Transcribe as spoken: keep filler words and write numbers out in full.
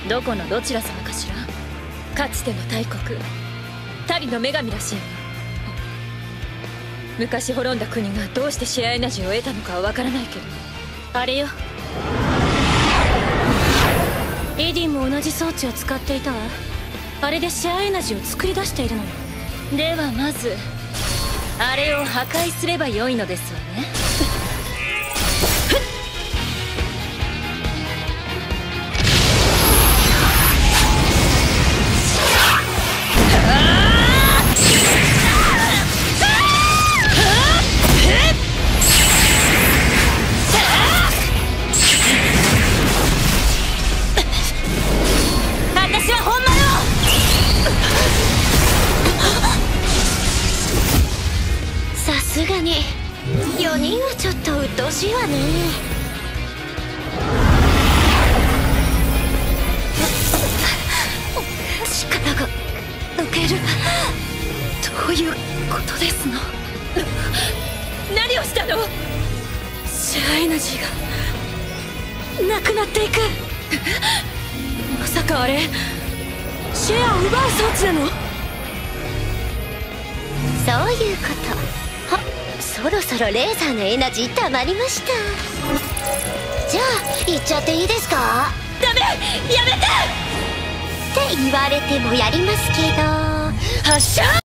どこのどちら様かしら。かつての大国タリの女神らしいわ。昔滅んだ国がどうしてシェアエナジーを得たのかはわからないけど、あれよ。エディも同じ装置を使っていたわ。あれでシェアエナジーを作り出しているのよ。ではまずあれを破壊すればよいのですわね。私は本物。さすがによにんはちょっと鬱陶しいわね。力が抜ける。どういうことですの？何をしたの？シェアエナジーがなくなっていく。まさかあれシェアを奪う装置なの？ そういうこと。は、そろそろレーザーのエナジー溜まりました。じゃあ行っちゃっていいですか？ ダメ！やめて！ って言われてもやりますけど。 発射！